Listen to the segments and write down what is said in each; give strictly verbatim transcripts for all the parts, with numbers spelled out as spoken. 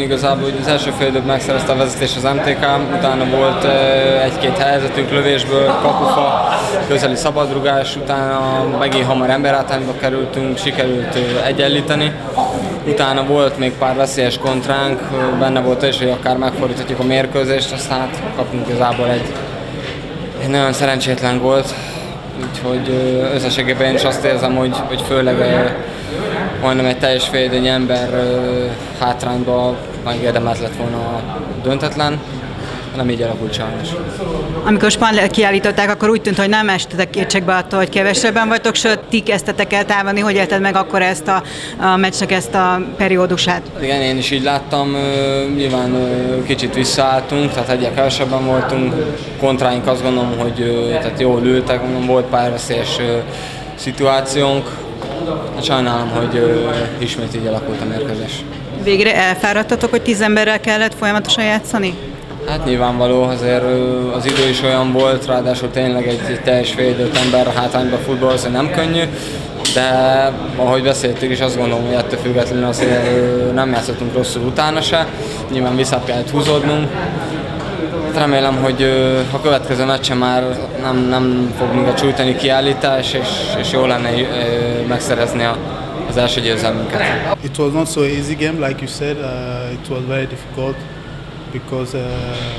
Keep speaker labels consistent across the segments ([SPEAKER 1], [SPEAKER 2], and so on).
[SPEAKER 1] meccsen igazából, hogy az első fél időben megszerezte a vezetés az em té ká, utána volt egy-két helyzetünk lövésből, kapufa, közeli szabadrugás, utána megint hamar emberhátrányba kerültünk, sikerült egyenlíteni. Utána volt még pár veszélyes kontránk, benne volt is, hogy akár megfordíthatjuk a mérkőzést, aztán hát kaptunk igazából egy, egy nagyon szerencsétlen gólt. Úgyhogy összességében én is azt érzem, hogy, hogy főleg majdnem egy teljes félidőnyi ember hátrányba megérdemelt lett volna a döntetlen, nem így alakult sajnos.
[SPEAKER 2] Amikor Spann kiállították, akkor úgy tűnt, hogy nem estetek kétségbe attól, hogy kevesebben vagytok, sőt, ti kezdtetek el támadni. Hogy élted meg akkor ezt a, a meccsnek ezt a periódusát?
[SPEAKER 1] Igen, én is így láttam, nyilván kicsit visszaálltunk, tehát egyre kevesebben voltunk, kontráink azt gondolom, hogy tehát jól ültek, mondom, volt pár veszélyes szituációnk. Sajnálom, hogy ismét így alakult a mérkőzés.
[SPEAKER 2] Végre elfáradtatok, hogy tíz emberrel kellett folyamatosan játszani?
[SPEAKER 1] Hát nyilvánvaló, azért az idő is olyan volt, ráadásul tényleg egy, egy teljes félidőt ember hátrányba futball, az nem könnyű, de ahogy beszéltük is, azt gondolom, hogy ettől függetlenül azért nem játszottunk rosszul utána se, nyilván vissza kellett húzódnunk. Remélem, hogy a következő meccsen már nem, nem fog minket sújtani kiállítás, és, és jó lenne megszerezni a, az első győzelmünket.
[SPEAKER 3] It was not so easy game, like you said. Uh, it was very difficult because uh,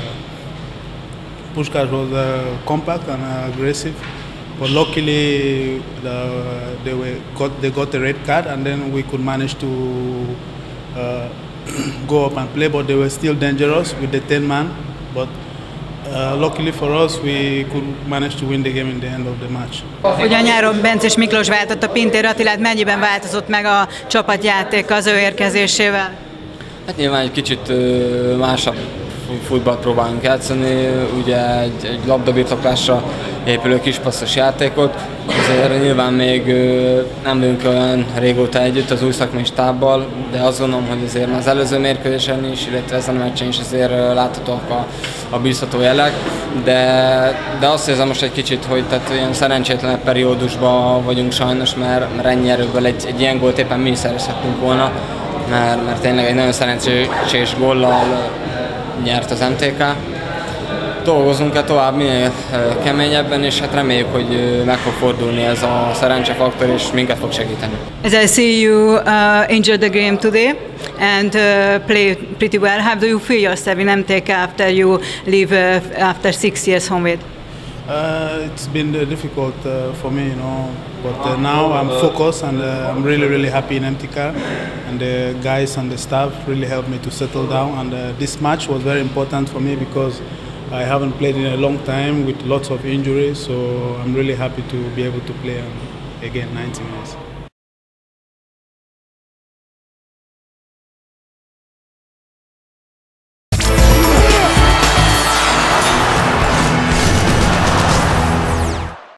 [SPEAKER 3] Puskás was uh, compact and uh, aggressive, but luckily the, they were got they got a red card, and then we could manage to uh, go up and play. But they were still dangerous with the ten man. But uh, luckily for us, we could manage to win the game in the end of the match.
[SPEAKER 2] Ugye a nyáron Bencés Miklós váltott a Pintér Attilát, mennyiben változott meg a csapatjáték az ő érkezésével?
[SPEAKER 1] Hát nyilván egy kicsit másabb futballt próbálunk játszani, ugye egy, egy labdabirtoklásra épülő kispasszos játékot, azért nyilván még nem lőnk olyan régóta együtt az új szakmai stábbal, de azt gondolom, hogy azért az előző mérkőzésen is, illetve ezen a meccsen is azért láthatóak a, a bíztató jelek, de, de azt érzem most egy kicsit, hogy tehát ilyen szerencsétlenebb periódusban vagyunk sajnos, mert, mert ennyi erőből egy, egy ilyen gólt éppen mi is szerezhetünk volna, mert, mert tényleg egy nagyon szerencsés góllal nyert az em té ká. Dolgozunk-e tovább minél keményebben, és hát reméljük, hogy meg fog fordulni ez a szerencsefaktor, és minket fog segíteni.
[SPEAKER 2] As I see you uh, enjoyed the game today and uh, played pretty well. How do you feel yourself in em té ká after you leave uh, after six years home with?
[SPEAKER 3] Uh, it's been uh, difficult uh, for me, you know, but uh, now I'm focused, and uh, I'm really, really happy in em té ká, and the guys and the staff really helped me to settle down, and uh, this match was very important for me because I haven't played in a long time with lots of injuries, so I'm really happy to be able to play um, again ninety minutes.